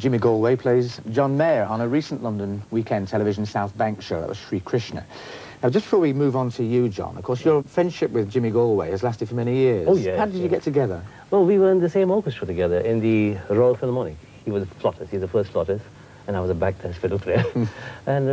Jimmy Galway plays John Mayer on a recent London weekend television South Bank show. That was Sri Krishna. Now, just before we move on to you, John, of course, your friendship with Jimmy Galway has lasted for many years. Oh, yeah. How did you get together? Well, we were in the same orchestra together in the Royal Philharmonic. He was a flautist, he was the first flautist, and I was a back-tenor fiddle player. And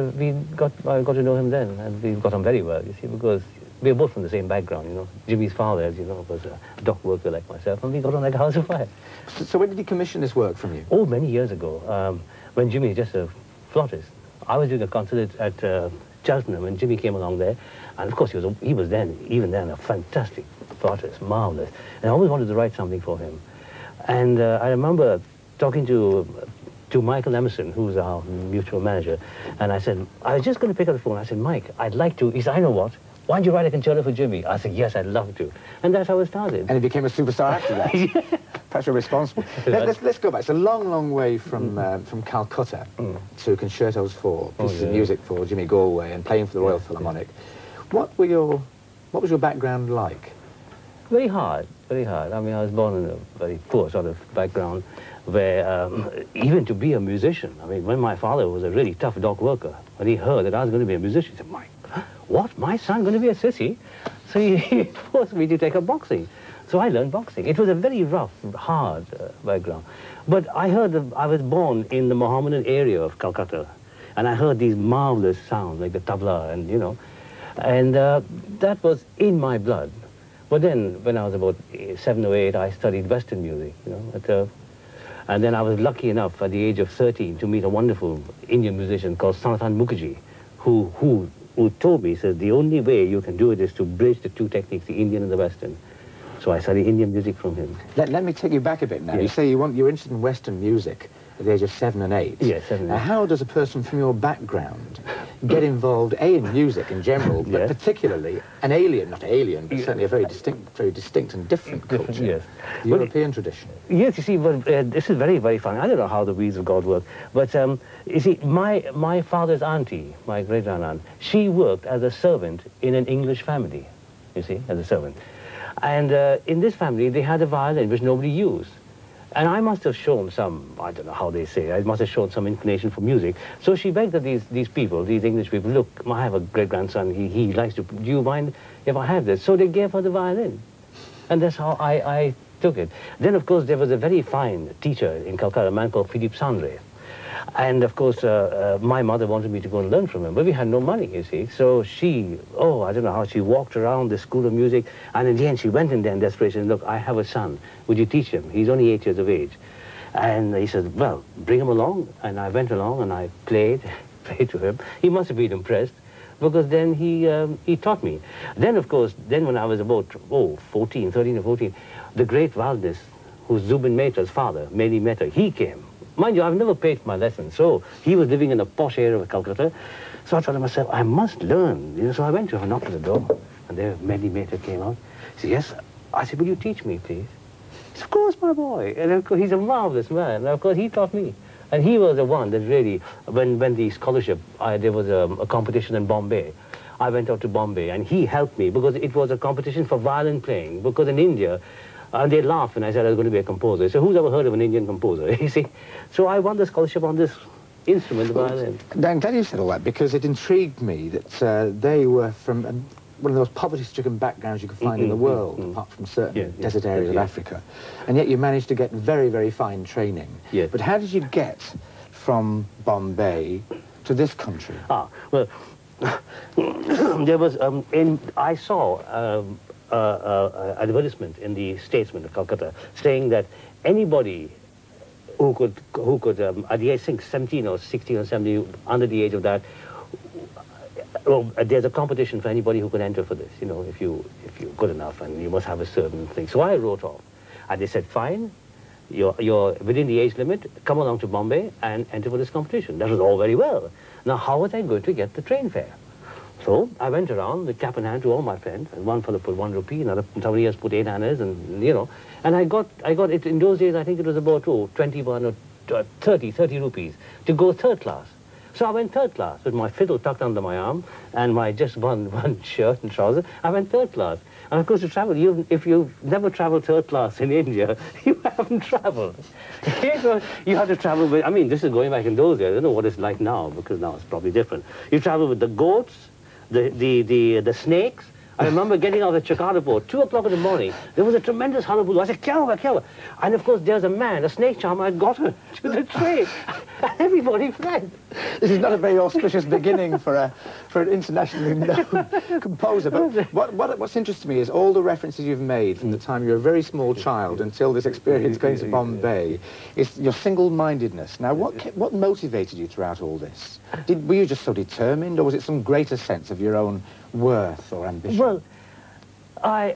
I got to know him then, and we got on very well, you see, because we were both from the same background, you know. Jimmy's father, as you know, was a dock worker like myself, and we got on like a house of fire. So when did he commission this work from you? Oh, many years ago, when Jimmy was just a flautist. I was doing a concert at Cheltenham, and Jimmy came along there, and of course he was then, even then, a fantastic flautist, marvelous. And I always wanted to write something for him. And I remember talking to Michael Emerson, who's our mutual manager, and I said, I was just going to pick up the phone. I said, Mike, I'd like to. He said, I know what. Why don't you write a concerto for Jimmy? I said, yes, I'd love to. And that's how it started. And he became a superstar after that. Yeah. Perhaps you're responsible. Let's go back. It's a long, long way from Calcutta to concertos for pieces of music for Jimmy Galway and playing for the Royal Philharmonic. What was your background like? Very hard, very hard. I mean, I was born in a very poor sort of background where even to be a musician, I mean, when my father was a really tough dock worker, when he heard that I was going to be a musician, he said, Mike, what? My son going to be a sissy? So he forced me to take up boxing. So I learned boxing. It was a very rough, hard background. But I heard that I was born in the Mohammedan area of Calcutta, and I heard these marvelous sounds like the tabla, and you know, and that was in my blood. But then, when I was about 7 or 8, I studied Western music, you know, and then I was lucky enough at the age of 13 to meet a wonderful Indian musician called Sanatan Mukherjee, who told me, he said, the only way you can do it is to bridge the two techniques, the Indian and the Western. So I studied Indian music from him. Let me take you back a bit now. Yes. You say you're interested in Western music at the age of 7 and 8. Yes, 7 and 8. Now, how does a person from your background get involved, A, in music in general, but particularly an alien, not alien, but certainly a very distinct and different culture, yes. The European tradition? Yes, you see, well, this is very, very funny. I don't know how the weeds of God work, but you see, my father's auntie, my great-grandaunt, she worked as a servant in an English family, you see, as a servant. And in this family, they had a violin which nobody used. And I must have shown some, I don't know how they say, I must have shown some inclination for music. So she begged that these people, these English people, look, I have a great-grandson, he likes to, do you mind if I have this? So they gave her the violin. And that's how I took it. Then, of course, there was a very fine teacher in Calcutta, a man called Philippe Sandre. And, of course, my mother wanted me to go and learn from him, but we had no money, you see. So she, I don't know how, she walked around the school of music, and in the end she went in there in desperation, look, I have a son, would you teach him? He's only 8 years of age. And he said, well, bring him along. And I went along and I played to him. He must have been impressed, because then he taught me. Then, of course, when I was about, 13 or 14, the great violinist, who's Zubin Mehta's father, Mehdi Mehta, he came. Mind you, I've never paid for my lessons, so he was living in a posh area of Calcutta. So I thought to myself, I must learn. You know, so I went to him, knocked at the door, and there Mehdi Mehta came out. He said, yes. I said, will you teach me, please? He said, of course, my boy. And of course, he's a marvelous man. And of course, he taught me. And he was the one that really, when the scholarship, there was a competition in Bombay. I went out to Bombay, and he helped me, because it was a competition for violin playing, because in India, and they laughed when I said I was going to be a composer. So who's ever heard of an Indian composer, you see? So I won the scholarship on this instrument, the violin. I'm glad you said all that, because it intrigued me that they were from one of the most poverty-stricken backgrounds you could find in the world, apart from certain desert areas of Africa. And yet you managed to get very, very fine training. Yes. But how did you get from Bombay to this country? Well, there was, I saw advertisement in the Statesman of Calcutta saying that anybody who could at the age, I think 17 or 16 or 17, under the age of that, there's a competition for anybody who could enter for this, you know, if you're good enough, and you must have a certain thing. So I wrote off, and they said, fine, you're within the age limit, come along to Bombay and enter for this competition. That was all very well. Now, how was I going to get the train fare? So I went around with cap in hand to all my friends, and one fellow put 1 rupee, somebody else put 8 annas, and you know, and I got it in those days. I think it was about 21 or 30 rupees to go third class. So I went third class with my fiddle tucked under my arm and my just one shirt and trousers. I went third class. And of course, if you've never traveled third class in India, you haven't traveled. You have to travel with, I mean, this is going back in those days. I don't know what it's like now, because now it's probably different. You travel with the goats, the snakes. I remember getting out of the Jakarta port, 2 o'clock in the morning. There was a tremendous hullabaloo. I said, Kya. And of course, there's a man, a snake charmer, had got her to the train. And everybody fled. This is not a very auspicious beginning for an internationally known composer. But what's interesting to me is all the references you've made from the time you were a very small child until this experience going to Bombay is your single-mindedness. Now, what motivated you throughout all this? Were you just so determined, or was it some greater sense of your own worth or ambition? Well, I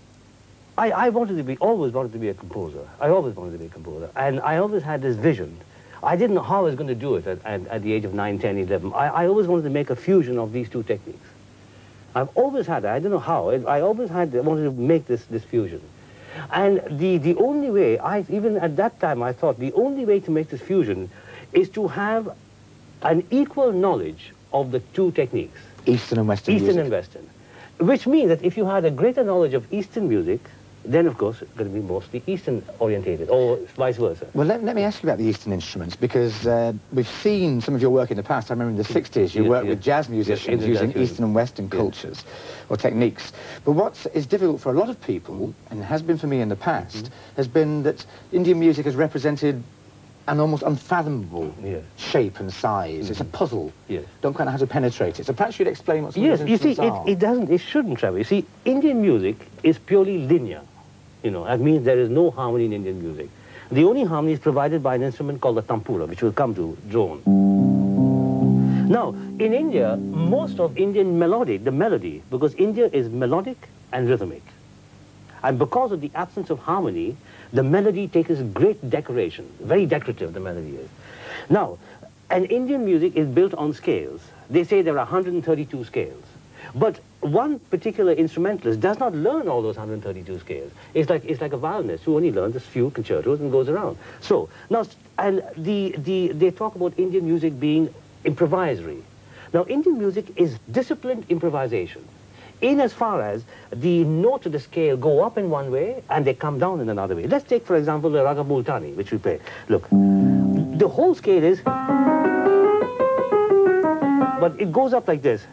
always wanted to be a composer. I always wanted to be a composer. And I always had this vision. I didn't know how I was going to do it at the age of 9, 10, 11. I always wanted to make a fusion of these two techniques. I've always had that. I don't know how. I wanted to make this fusion. And the only way, even at that time, I thought the only way to make this fusion is to have an equal knowledge of the two techniques. Eastern and Western music. Eastern and Western. Which means that if you had a greater knowledge of Eastern music, then of course it's going to be mostly Eastern orientated, or vice versa. Well, let me ask you about the Eastern instruments, because we've seen some of your work in the past. I remember in the 60s you worked with jazz musicians using Eastern and Western cultures or techniques. But what is difficult for a lot of people, and has been for me in the past, has been that Indian music has represented an almost unfathomable shape and size. It's a puzzle. Don't quite know how to penetrate it. So perhaps you'd explain what some of those instruments are. It shouldn't travel. You see, Indian music is purely linear. You know, that means there is no harmony in Indian music. The only harmony is provided by an instrument called the tampura, which we'll come to, drone. Now, in India, most of Indian melody, because India is melodic and rhythmic. And because of the absence of harmony, the melody takes great decoration. Very decorative, the melody is. Now, an Indian music is built on scales. They say there are 132 scales. But one particular instrumentalist does not learn all those 132 scales. It's like a violinist who only learns a few concertos and goes around. So, now, and they talk about Indian music being improvisory. Now, Indian music is disciplined improvisation, in as far as the notes of the scale go up in one way and they come down in another way. Let's take, for example, the Raga Multani, which we play. Look, the whole scale is, but it goes up like this.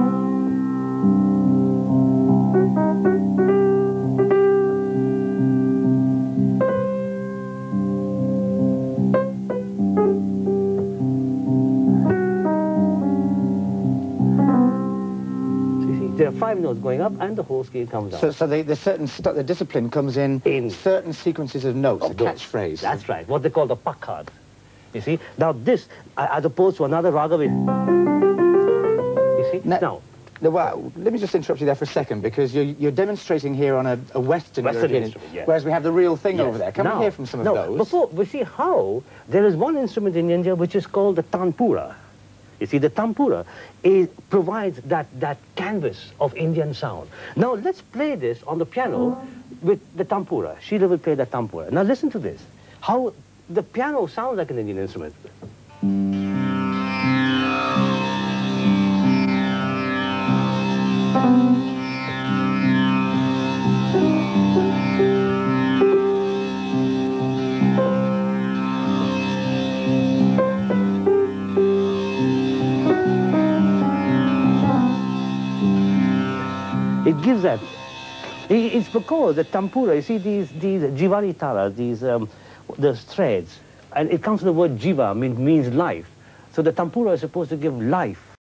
There are 5 notes going up, and the whole scale comes down. So the discipline comes in certain sequences of notes, a catchphrase. That's right, what they call the pakhad. You see? Now this, as opposed to another raga with... You see? Now... Well, let me just interrupt you there for a second, because you're demonstrating here on a Western European instrument, whereas we have the real thing over there. Can we hear from some of those? Before, we see how there is one instrument in India which is called the tanpura. You see, the tampura provides that canvas of Indian sound. Now, let's play this on the piano with the tampura. Sheila will play the tampura. Now, listen to this. How the piano sounds like an Indian instrument. It gives that. It's because the tampura, you see these jivari talas, the threads, and it comes from the word jiva, means life. So the tampura is supposed to give life